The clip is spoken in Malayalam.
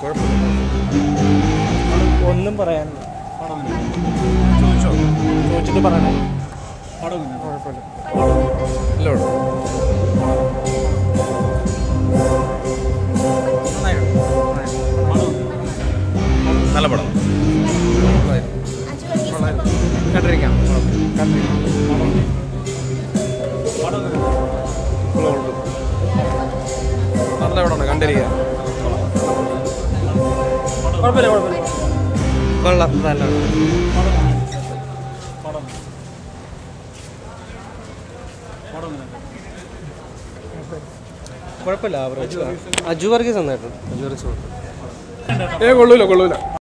ഒന്നും പറയാനില്ല. ചോദിച്ചിട്ട് പറയണേ. കുഴപ്പമില്ല. നല്ല പടം. കണ്ടിരിക്കാം. നല്ല പടമാണ്, കണ്ടിരിക്കാം. കുഴപ്പമില്ല. കൊള്ളാം, നല്ല കുഴപ്പമില്ല. അജു വർഗീസ് നന്നായിട്ടുണ്ട്. കൊള്ളൂല